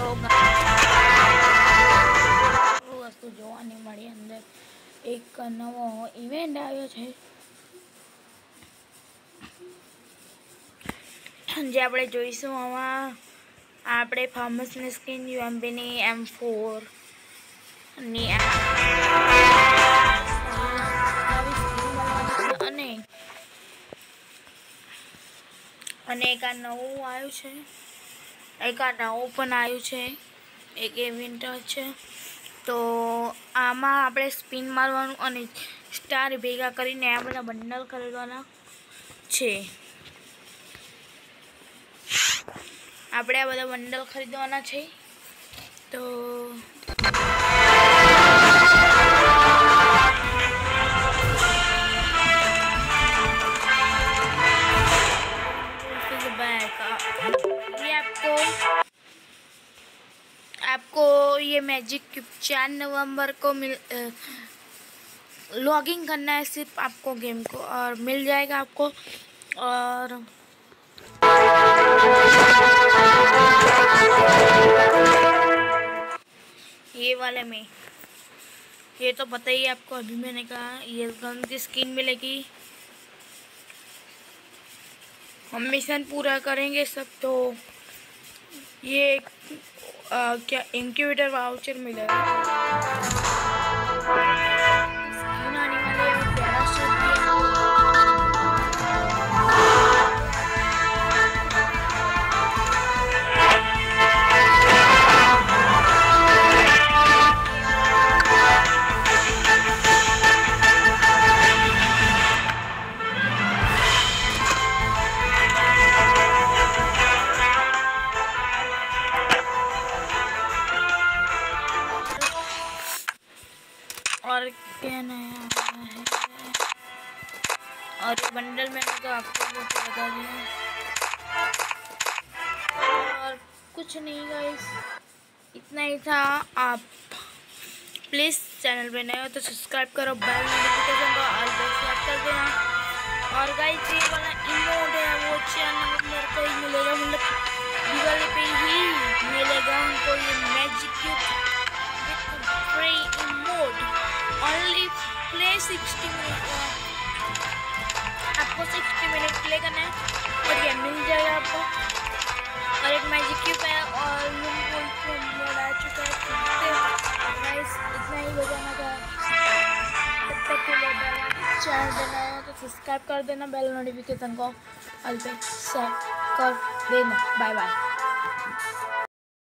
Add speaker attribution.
Speaker 1: વસ્તુ જોવાની મળી અંદર એક નવો ઇવેન્ટ આવ્યો છે જે આપણે જોઈશું આમાં આપણે ફેમસની સ્કિન યુએમબીની M4 ની અને એક આ નવું આવ્યું છે એક આ નવું પણ આવ્યું છે એક ઇવેન્ટ છે તો આમાં આપણે સ્પિન મારવાનું અને સ્ટાર ભેગા કરીને આ બધા બંડલ ખરીદવાના છે આપણે આ બધા બંડલ ખરીદવાના છે તો आपको ये मैजिक क्यूब 4 नवंबर को लॉगिंग करना है सिर्फ आपको गेम को और मिल जाएगा आपको और ये वाले में ये तो पता ही आपको अभी मैंने कहा ये गन की स्किन मिलेगी हम मिशन पूरा करेंगे सब तो ये क्या इंक्यूबेटर वाउचर मिलेगा स्किन आने वाले पैराशूट और क्या नया है और ये बंडल मैंने तो आपको बता दिया और कुछ नहीं गाइस इतना ही था। आप प्लीज़ चैनल पे नए हो तो सब्सक्राइब करो बेल नोटिफिकेशन को ऑल पे सेट कर देना और गाइस ये वाला इमोट है वो 4 नवंबर को ही मिलेगा मतलब दिवाली पे ही मिलेगा उनको ये magic cube free emote only play 60 minute आपको 60 मिनट प्ले करना है और ये मिल जाएगा आपको और एक मैजिक क्यूब है और मोड आ चुका है गाइस इतना ही बजाना था तब तक के लिए चैनल बनाया तो सब्सक्राइब कर देना बेल नोटिफिकेशन को ऑल पे सेट कर देना बाय बाय।